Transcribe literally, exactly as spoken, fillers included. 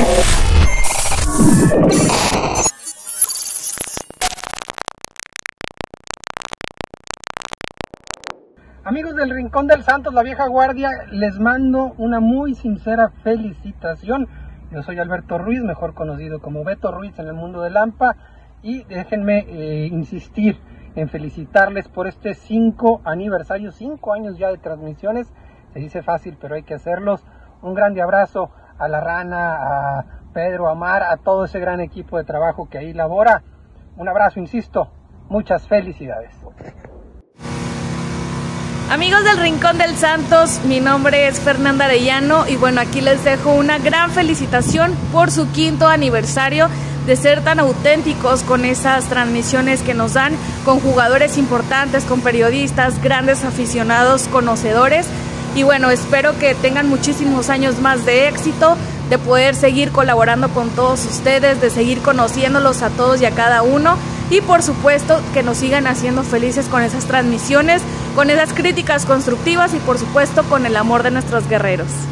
Amigos del Rincón del Santos, la vieja guardia, les mando una muy sincera felicitación. Yo soy Alberto Ruiz, mejor conocido como Beto Ruiz en el mundo del AMPA, y déjenme eh, insistir en felicitarles por este cinco aniversario, cinco años ya de transmisiones. Se dice fácil, pero hay que hacerlos. Un grande abrazo a la Rana, a Pedro, a Mar, a todo ese gran equipo de trabajo que ahí labora. Un abrazo, insisto, muchas felicidades. Amigos del Rincón del Santos, mi nombre es Fernanda Arellano y bueno, aquí les dejo una gran felicitación por su quinto aniversario de ser tan auténticos con esas transmisiones que nos dan, con jugadores importantes, con periodistas, grandes aficionados, conocedores. Y bueno, espero que tengan muchísimos años más de éxito, de poder seguir colaborando con todos ustedes, de seguir conociéndolos a todos y a cada uno. Y por supuesto que nos sigan haciendo felices con esas transmisiones, con esas críticas constructivas y por supuesto con el amor de nuestros guerreros.